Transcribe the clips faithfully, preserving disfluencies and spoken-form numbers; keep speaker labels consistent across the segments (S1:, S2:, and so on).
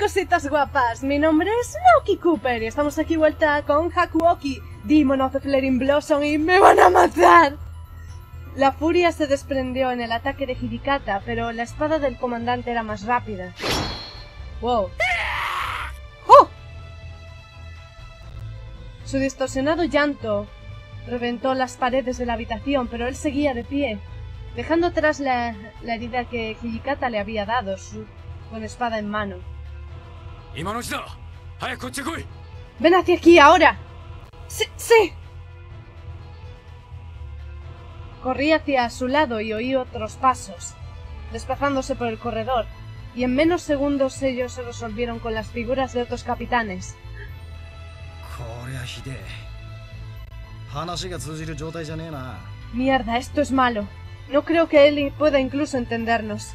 S1: cositas guapas, mi nombre es Naoki Cooper y estamos aquí vuelta con Hakuoki, Demon of the Flaring Blossom, y me van a matar. La furia se desprendió en el ataque de Hidikata, pero la espada del comandante era más rápida. Wow. ¡Oh! Su distorsionado llanto reventó las paredes de la habitación, pero él seguía de pie, dejando atrás la, la herida que Hidikata le había dado, su, con espada en mano. ¡Ven hacia aquí, ahora! ¡Sí! ¡Sí! Corrí hacia su lado y oí otros pasos, desplazándose por el corredor, y en menos segundos ellos se resolvieron con las figuras de otros capitanes. Mierda, esto es malo. No creo que él pueda incluso entendernos.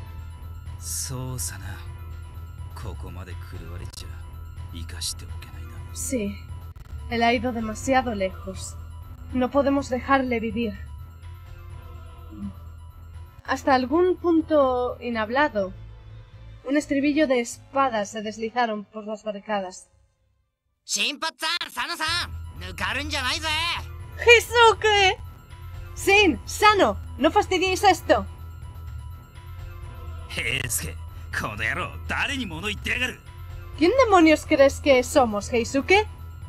S1: Sí, él ha ido demasiado lejos. No podemos dejarle vivir. Hasta algún punto inhablado, un estribillo de espadas se deslizaron por las barricadas. ¡Hisuke! ¡Sin! ¡Sano! ¡No fastidiéis esto! ¿Quién demonios crees que somos, Heisuke?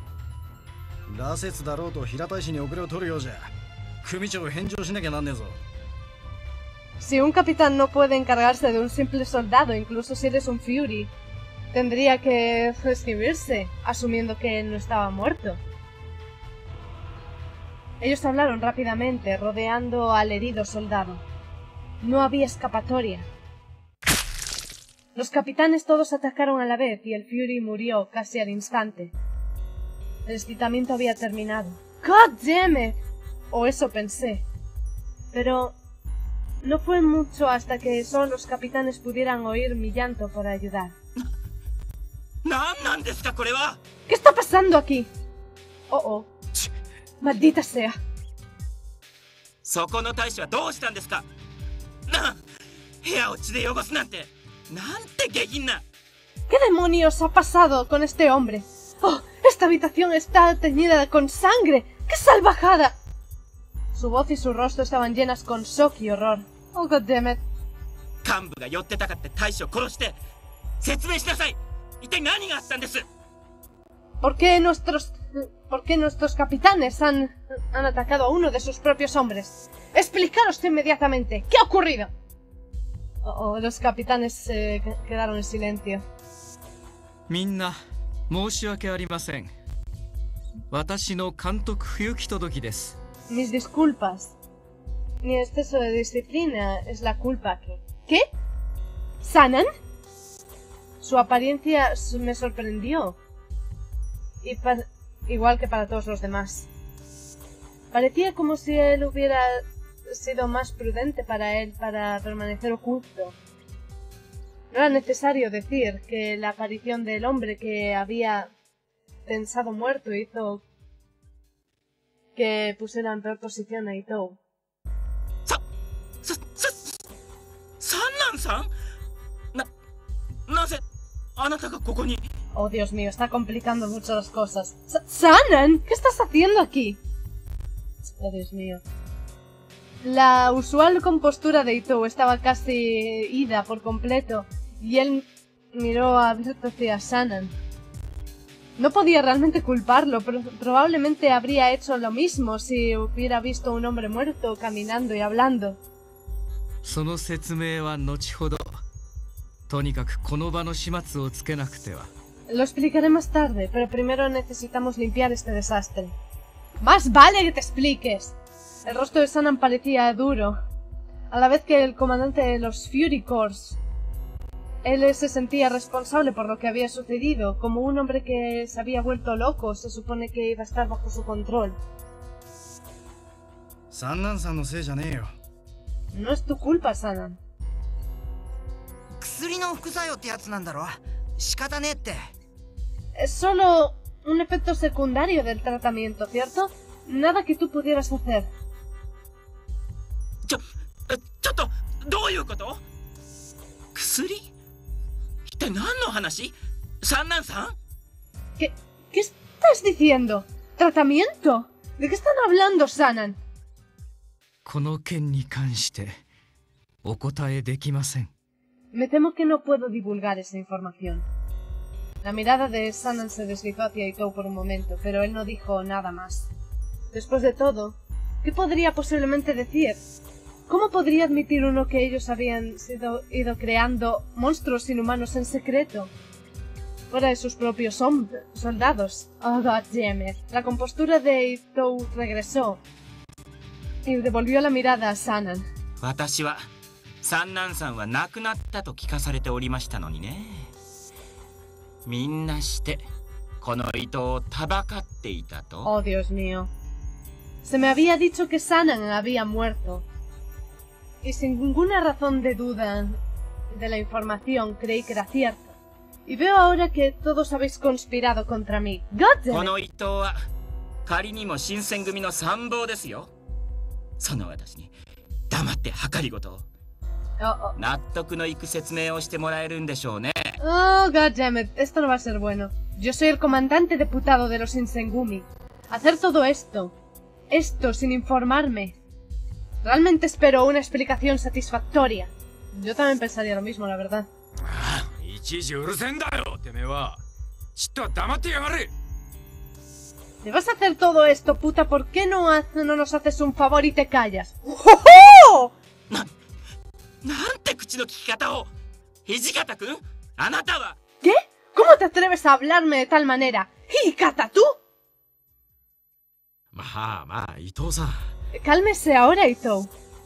S1: Si un capitán no puede encargarse de un simple soldado, incluso si eres un Fury, tendría que escribirse, asumiendo que él no estaba muerto. Ellos hablaron rápidamente, rodeando al herido soldado. No había escapatoria. Los capitanes todos atacaron a la vez y el Fury murió casi al instante. El excitamiento había terminado. ¡God damn it! O eso pensé. Pero no fue mucho hasta que solo los capitanes pudieran oír mi llanto para ayudar. ¿Qué está pasando aquí? Oh, oh. Maldita sea. ¿Qué demonios ha pasado con este hombre? ¡Oh! ¡Esta habitación está teñida con sangre! ¡Qué salvajada! Su voz y su rostro estaban llenas con shock y horror. ¡Oh, goddammit! ¿Por qué nuestros... ¿Por qué nuestros capitanes han... han atacado a uno de sus propios hombres? ¡Explicaros inmediatamente! ¿Qué ha ocurrido? Oh, oh, los capitanes eh, quedaron en silencio.
S2: Mis
S1: disculpas. Mi exceso de disciplina es la culpa aquí. ¿Qué? ¿Sanan? Su apariencia me sorprendió. Y igual que para todos los demás. Parecía como si él hubiera sido más prudente para él para permanecer oculto. No era necesario decir que la aparición del hombre que había pensado muerto hizo que pusiera en peor posición a Itou. Oh, Dios mío, está complicando mucho las cosas. ¿Sanan? ¿Qué estás haciendo aquí? Oh, Dios mío. La usual compostura de Itou estaba casi ida por completo, y él miró hacia Sanan. No podía realmente culparlo, pero probablemente habría hecho lo mismo si hubiera visto a un hombre muerto caminando y hablando. Lo explicaré más tarde, pero primero necesitamos limpiar este desastre. ¡Más vale que te expliques! El rostro de Sanan parecía duro, a la vez que el comandante de los Fury Corps. Él se sentía responsable por lo que había sucedido, como un hombre que se había vuelto loco, se supone que iba a estar bajo su control. No es tu culpa, Sanan. Es solo un efecto secundario del tratamiento, ¿cierto? Nada que tú pudieras hacer. ¿Qué, ¿Qué estás diciendo? ¿Tratamiento? ¿De qué están hablando, Sanan?
S2: この件に関してお答えできません。
S1: Me temo que no puedo divulgar esa información. La mirada de Sanan se deslizó hacia Itou por un momento, pero él no dijo nada más. Después de todo, ¿qué podría posiblemente decir? ¿Cómo podría admitir uno que ellos habían sido, ido creando monstruos inhumanos en secreto? Fuera de sus propios soldados. Oh, goddammit. La compostura de Itou regresó y devolvió la mirada a Sanan.
S3: 私は三男さんは亡くなったと聞かされておりましたのにね。みんなしてこの糸をたばかっていたと。
S1: Oh, Dios mío. Se me había dicho que Sanan había muerto. Y sin ninguna razón de duda de la información creí que era cierto. Y veo ahora que todos habéis conspirado contra mí. ¡Goddammit!
S3: この糸は仮にも新選組の参謀ですよ。その私に黙って計りごとを。
S1: Oh, oh.
S3: 納得のいく説明をしてもらえるんでしょうね。
S1: Oh, goddammit. Esto no va a ser bueno. Yo soy el comandante deputado de los Shinsengumi. Hacer todo esto. Esto sin informarme. Realmente espero una explicación satisfactoria. Yo también pensaría lo mismo, la verdad. ¿Le vas a hacer todo esto, puta? ¿Por qué no, hace, no nos haces un favor y te callas? ¡Oh! ¿Qué? ¿Cómo te atreves a hablarme de tal manera? ¿Hikata, tú? Cálmese ahora, Itou.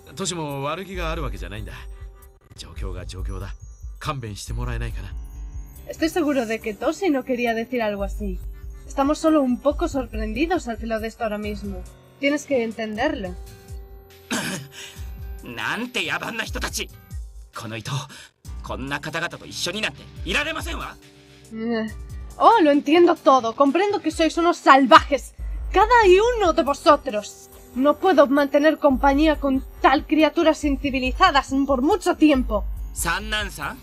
S1: Estoy seguro de que Toshi no quería decir algo así. Estamos solo un poco sorprendidos al filo de esto ahora mismo. Tienes que entenderlo. Oh, lo entiendo todo. Comprendo que sois unos salvajes. Cada y uno de vosotros. No puedo mantener compañía con tal criaturas incivilizadas por mucho tiempo.
S3: Sannan-san,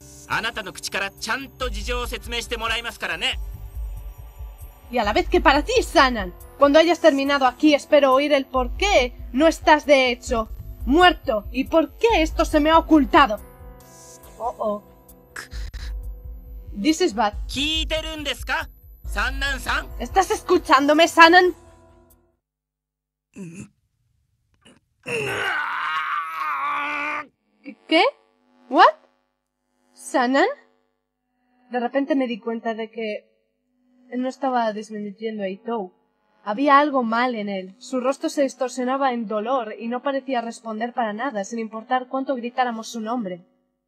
S1: y a la vez que para ti, Sanan. Cuando hayas terminado aquí espero oír el por qué no estás de hecho muerto y por qué esto se me ha ocultado. Oh, oh. This is bad. ¿Estás escuchándome, Sanan? ¿Qué? ¿What? ¿Sanan? De repente me di cuenta de que él no estaba disminuyendo a Itou. Había algo mal en él. Su rostro se distorsionaba en dolor y no parecía responder para nada, sin importar cuánto gritáramos su nombre.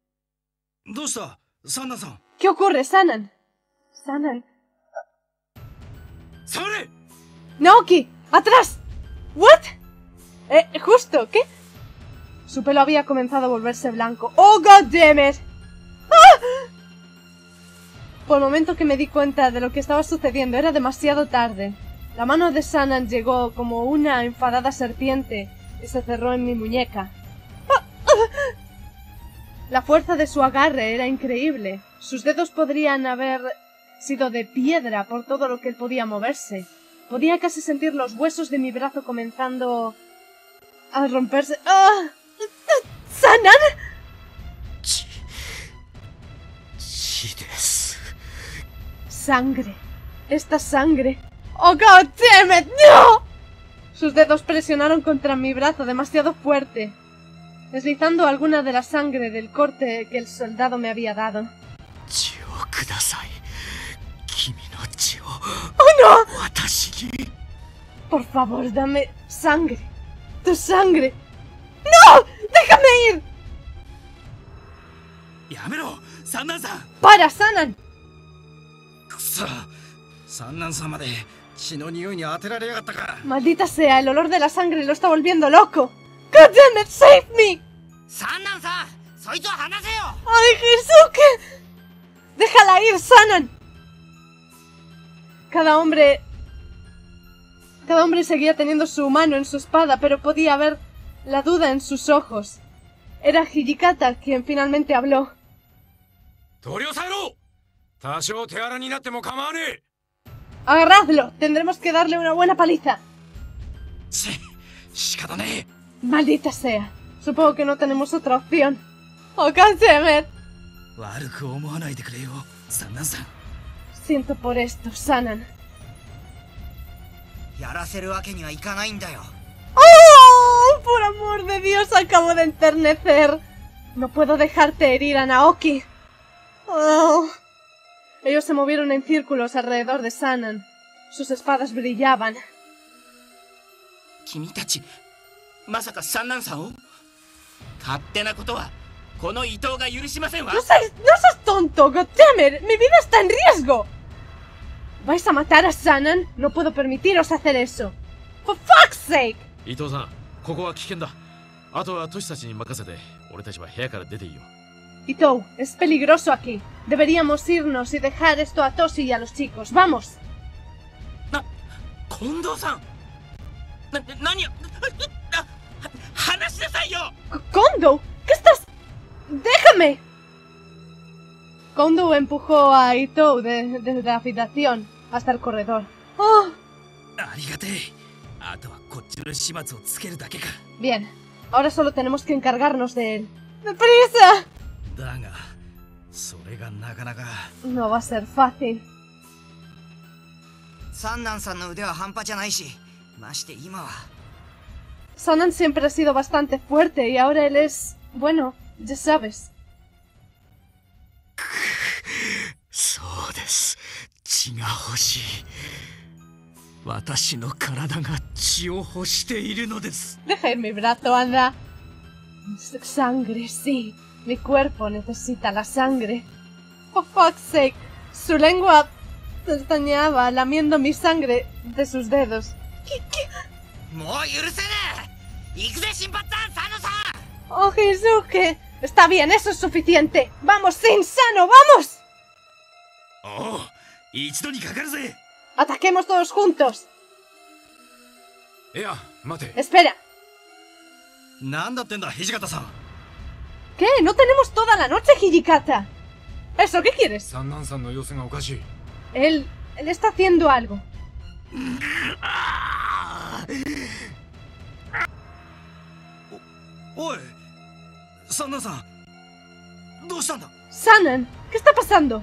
S1: ¿Qué ocurre, Sanan? Sanan... ¡Naoki! ¡Atrás! ¿What? Eh, justo, ¿qué? Su pelo había comenzado a volverse blanco. ¡Oh, goddammit! ¡Ah! Por el momento que me di cuenta de lo que estaba sucediendo, era demasiado tarde. La mano de Sanan llegó como una enfadada serpiente y se cerró en mi muñeca. ¡Ah! ¡Ah! La fuerza de su agarre era increíble. Sus dedos podrían haber sido de piedra por todo lo que él podía moverse. Podía casi sentir los huesos de mi brazo comenzando a romperse. ¡Ah! ¿Sanan? Sangre. Esta sangre. ¡Oh, God damn it! ¡No! Sus dedos presionaron contra mi brazo demasiado fuerte, deslizando alguna de la sangre del corte que el soldado me había dado. ¡Oh, no! Por favor, dame sangre. ¡Tu sangre! ¡No! ¡Déjame ir! ¡Para, Sanan! Maldita sea, el olor de la sangre lo está volviendo loco. God damn it, save me! ¡Ay, Hizuke! ¡Déjala ir, Sanan! Cada hombre... Cada hombre seguía teniendo su mano en su espada, pero podía ver la duda en sus ojos. Era Hijikata quien finalmente habló.
S4: 取り押さえろ。多少手荒になっても構わねえ。
S1: Agarradlo. Tendremos que darle una buena paliza.
S3: し、仕方ねえ。
S1: Maldita sea. Supongo que no tenemos otra opción. ¡Oh, Goddammit!
S2: 悪く思わないでくれよ、三男さん。
S1: Siento por esto, Sanan.
S5: やらせるわけにはいかないんだよ。
S1: ¡Oh! Por amor de Dios, acabo de enternecer. No puedo dejarte herir a Naoki. Oh. Ellos se movieron en círculos alrededor de Sanan. Sus espadas brillaban.
S3: 君たち、まさか三男さんを？勝手なことはこの伊藤が許しませんわ。
S1: ¡No seas, no seas tonto! ¡Goddammit! ¡Mi vida está en riesgo! ¿Vais a matar a Sanan? No puedo permitiros hacer eso. For fuck's sake!
S4: 伊藤さん、ここは危険だ。あとはトシたちに任せて、俺たちは部屋から出ていいよ。
S1: Itou, es peligroso aquí. Deberíamos irnos y dejar esto a Toshi y a los chicos. ¡Vamos!
S3: な、近藤さん。な、何を？な、話しなさいよ。
S1: ¡Kondo! ¿Qué estás...? ¡Déjame! Kondo empujó a Itou de, de la habitación hasta el corredor. ¡Oh!
S2: ありがてえ。あとはこっちの始末をつけるだけか。
S1: Bien, ahora solo tenemos que encargarnos de él. ¡Deprisa!
S2: だが、それがなかなか。
S1: No va a ser fácil.
S5: 三男さんの腕は半端じゃないし、まして今は。
S1: Sanan siempre ha sido bastante fuerte y ahora él es... bueno, ya sabes.
S2: そうです。血が欲しい。私の体が血を欲しているのです。
S1: Deja ir mi brazo, anda. Sangre, sí. Mi cuerpo necesita la sangre. For fuck's sake. Su lengua pestañeaba lamiendo mi sangre de sus dedos. ¿Qué, qué?
S5: もう許せねえ。行くぜ、新八さん、佐野さん。
S1: Oh, Hizuke. Está bien, eso es suficiente. Vamos, Shinsano, vamos.
S2: おお、一度にかかるぜ。
S1: Ataquemos todos juntos.
S4: いや、待て。
S1: Espera.
S2: なんだってんだ、土方さん。
S1: ¿Qué? No tenemos toda la noche, Hijikata. ¿Eso qué quieres?
S4: 三男さんの様子がおかしい。
S1: Él... él está haciendo algo.
S2: お、おい、三男さん、どうしたんだ？
S1: Sanan, ¿qué está pasando?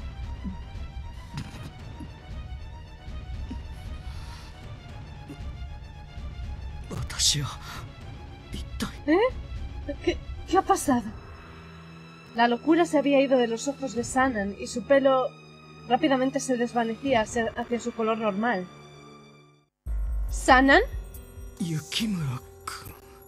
S2: 私は一体。
S1: ¿Eh? ¿Qué, ¿Qué ha pasado? La locura se había ido de los ojos de Sanan y su pelo rápidamente se desvanecía hacia, hacia su color normal. ¿Sanan?
S2: 雪村君。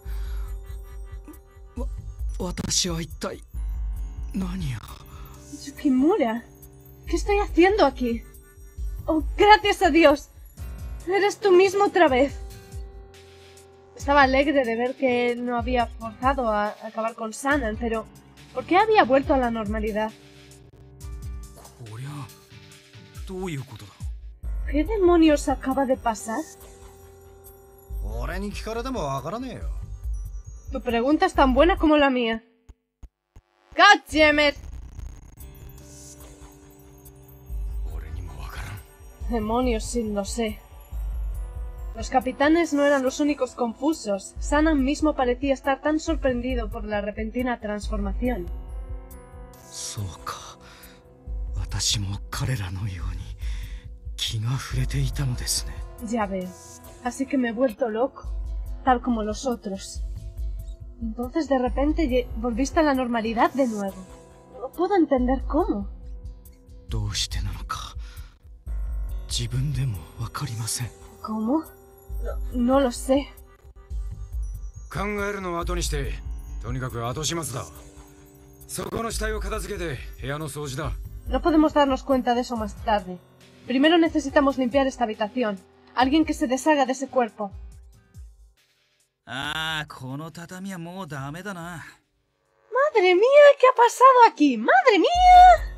S2: わ、私は一体何を。
S1: Yukimura, ¿qué estoy haciendo aquí? Oh, gracias a Dios. Eres tú mismo otra vez. Estaba alegre de ver que él no había forzado a acabar con Sanan, pero ¿por qué había vuelto a la normalidad?
S2: こりゃ、どういうことだ。
S1: ¿Qué demonios acaba de pasar?
S6: 俺に聞かれてもわからねえよ。
S1: Tu pregunta es tan buena como la mía. God damn it.
S4: 俺にもわからん。
S1: Demonios, sí, lo sé. Los capitanes no eran los únicos confusos. Sanan mismo parecía estar tan sorprendido por la repentina transformación.
S2: そうか。私も彼らのように気が触れていたのですね。
S1: Ya veo. Así que me he vuelto loco, tal como los otros. Entonces de repente volviste a la normalidad de nuevo. No puedo entender cómo.
S2: どうしてなのか、自分でもわかりません。
S1: ¿Cómo? No, no lo sé.
S4: 考えるのを後にして、とにかく後始末だ。そこの死体を片付けて部屋の掃除だ。
S1: No podemos darnos cuenta de eso más tarde. Primero necesitamos limpiar esta habitación. Alguien que se deshaga de ese cuerpo.
S2: ああ、この畳はもうダメだな。
S1: ¡Madre mía! ¿Qué ha pasado aquí? ¡Madre mía!